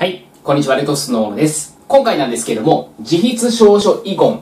はい、こんにちは、レトスノーノです。今回なんですけれども、自筆証書遺言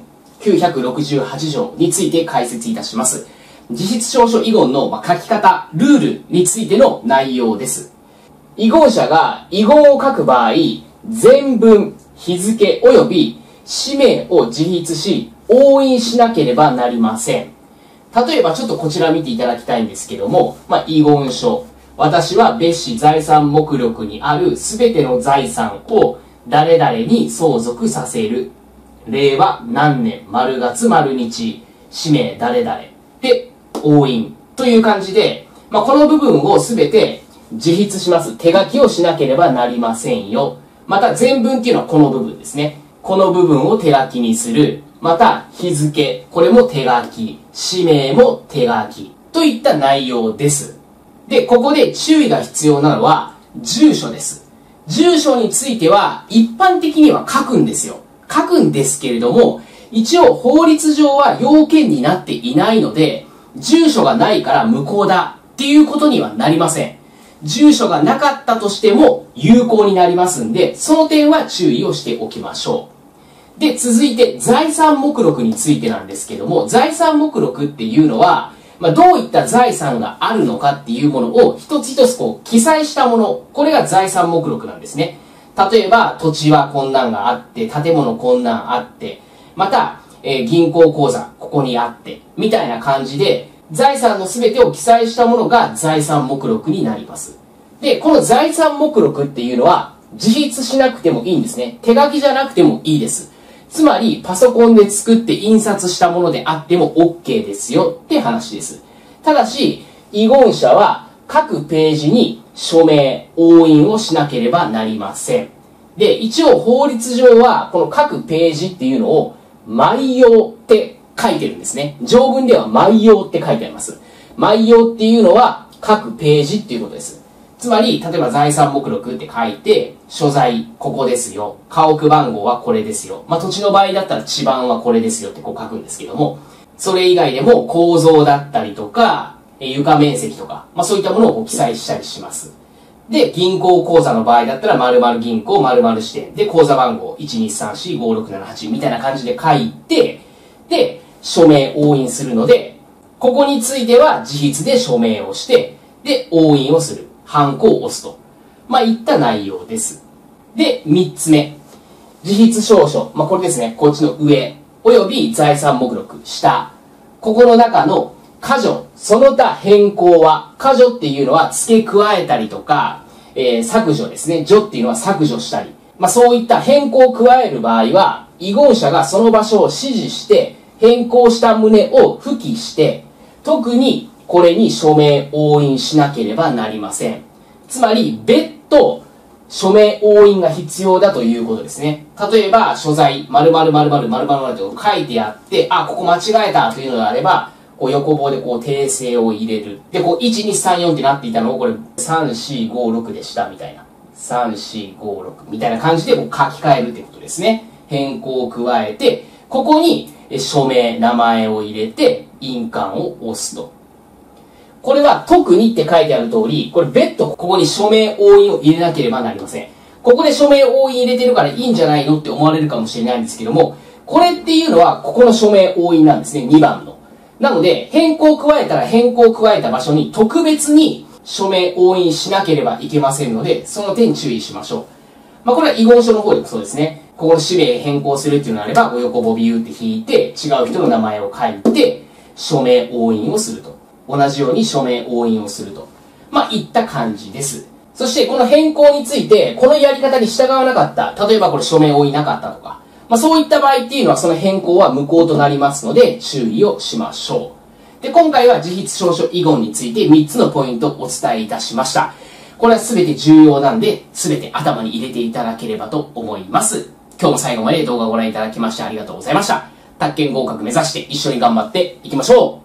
968条について解説いたします。自筆証書遺言の書き方、ルールについての内容です。遺言者が遺言を書く場合、全文、日付及び氏名を自筆し、押印しなければなりません。例えばちょっとこちら見ていただきたいんですけども、遺言書。私は別紙財産目録にあるすべての財産を誰々に相続させる。令和何年、丸月丸日、氏名誰々で押印という感じで、この部分をすべて自筆します。手書きをしなければなりませんよ。また全文っていうのはこの部分ですね。この部分を手書きにする。また日付、これも手書き。氏名も手書き。といった内容です。で、ここで注意が必要なのは、住所です。住所については、一般的には書くんですよ。書くんですけれども、一応法律上は要件になっていないので、住所がないから無効だっていうことにはなりません。住所がなかったとしても有効になりますんで、その点は注意をしておきましょう。で、続いて財産目録についてなんですけども、財産目録っていうのは、どういった財産があるのかっていうものを一つ一つ記載したもの、これが財産目録なんですね。例えば、土地はこんなんがあって、建物こんなんあって、また、銀行口座ここにあって、みたいな感じで、財産の全てを記載したものが財産目録になります。で、この財産目録っていうのは、自筆しなくてもいいんですね。手書きじゃなくてもいいです。つまり、パソコンで作って印刷したものであっても OK ですよって話です。ただし、遺言者は各ページに署名、押印をしなければなりません。で、一応法律上はこの各ページっていうのを毎用って書いてるんですね。条文では毎用って書いてあります。毎用っていうのは各ページっていうことです。つまり、例えば財産目録って書いて、所在ここですよ。家屋番号はこれですよ。土地の場合だったら地番はこれですよって書くんですけども、それ以外でも構造だったりとか、床面積とか、そういったものを記載したりします。で、銀行口座の場合だったら、〇〇銀行、〇〇支店で、口座番号1234567みたいな感じで書いて、で、署名押印するので、ここについては自筆で署名をして、で、押印をする。ハンコを押すと。いった内容です。で、3つ目。自筆証書。これですね。こっちの上。および財産目録。下。ここの中の箇条。その他変更は。箇条っていうのは付け加えたりとか、削除ですね。除っていうのは削除したり。そういった変更を加える場合は、遺言者がその場所を指示して、変更した旨を付記して、特にこれに署名押印しなければなりません。つまり、別途、署名押印が必要だということですね。例えば、所在、〇〇〇〇〇〇と書いてあって、ここ間違えたというのであれば、横棒で訂正を入れる。で、1、2、3、4ってなっていたのを、これ、3、4、5、6でした、みたいな。3、4、5、6みたいな感じで書き換えるってことですね。変更を加えて、ここに署名、名前を入れて、印鑑を押すと。これは特にって書いてある通り、これ別途ここに署名押印を入れなければなりません。ここで署名押印入れてるからいいんじゃないのって思われるかもしれないんですけども、これっていうのはここの署名押印なんですね、2番の。なので、変更を加えたら変更を加えた場所に特別に署名押印しなければいけませんので、その点注意しましょう。これは遺言書の方でもそうですね。ここの氏名変更するっていうのであれば、横棒ビューって引いて、違う人の名前を書いて、署名押印をすると。同じように署名押印をすると。いった感じです。そして、この変更について、このやり方に従わなかった。例えばこれ署名押印なかったとか。そういった場合っていうのは、その変更は無効となりますので、注意をしましょう。で、今回は自筆証書遺言について3つのポイントをお伝えいたしました。これは全て重要なんで、全て頭に入れていただければと思います。今日も最後まで動画をご覧いただきましてありがとうございました。宅建合格目指して一緒に頑張っていきましょう。